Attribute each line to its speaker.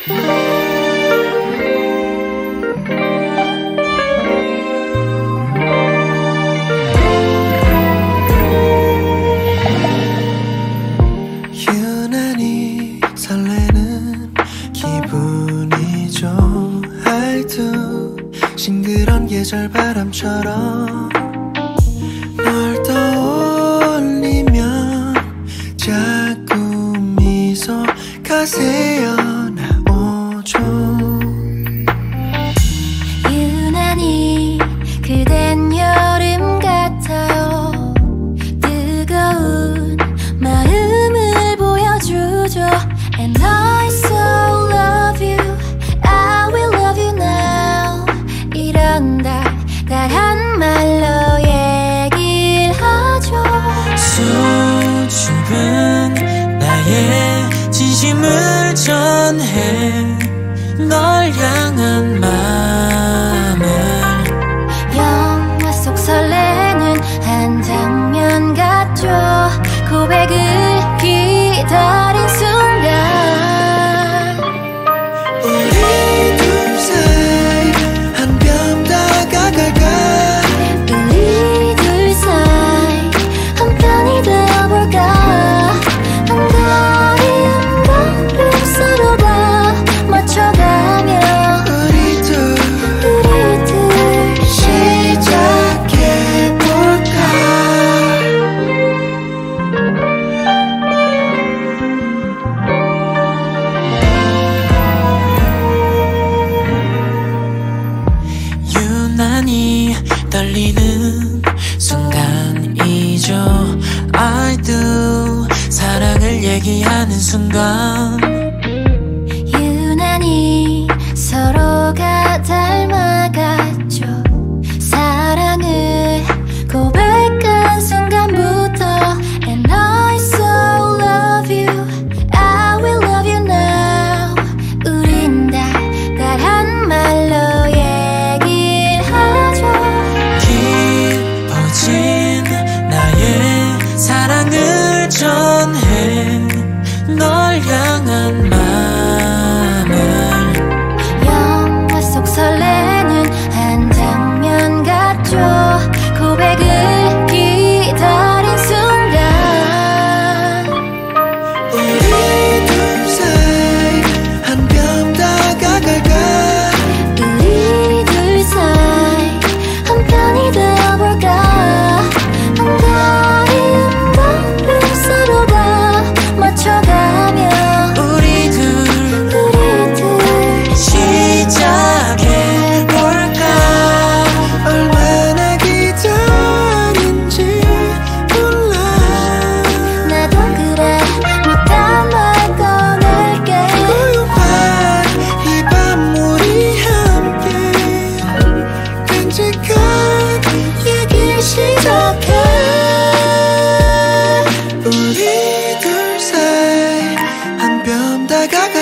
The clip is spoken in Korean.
Speaker 1: 유난히 설레는 기분이죠. 알도 싱그런 계절 바람처럼 널 떠올리면 자꾸 미소가 새어나오죠.
Speaker 2: 유난히 그댄 여름 같아요. 뜨거운 마음을 보여주죠. And I so love you, I will love you now. 이런다 달한 말로 얘기를 하죠.
Speaker 3: 수줍은 나의 진심을 전해 널 향한 마음을
Speaker 2: 영화 속 설레는 한 장면 같죠. 고백을 기다린 순간
Speaker 1: 우리 둘 사이 한 뼘 다가갈까.
Speaker 2: 우리 둘 사이 한 편이 되어볼까. 한 걸음 걸음 서로가 맞춰가며
Speaker 1: 우리 둘 시작해볼까.
Speaker 3: 유난히 떨리는 순간이죠. I do 사랑을 얘기하는 순간
Speaker 2: 유난히 서로가 닮아갔죠. 사랑을 고백한 순간부터 And I so love you, I will love you now. 우린 달달한 말로 얘기를 하죠.
Speaker 3: 깊어진 나의 사랑을 전해 널 향한 마음을
Speaker 2: 영화 속 설레는 한 장면 같죠. 고백을 기다린 순간
Speaker 1: 우리 둘 사이 한 뼘 다가갈까.
Speaker 2: 우리 둘 사이 한 편이 되어볼까. 한 걸음 걸음 서로가 맞춰가며
Speaker 3: 우리 둘 시작해볼까.
Speaker 1: 얼마나 기다린지 몰라.
Speaker 2: 나도 그래 못한 말 꺼낼게.
Speaker 1: 고요한 이 밤 우리 함께 끔찍한 얘기 시작해. 우리 둘 사이 한 뼘 다가가.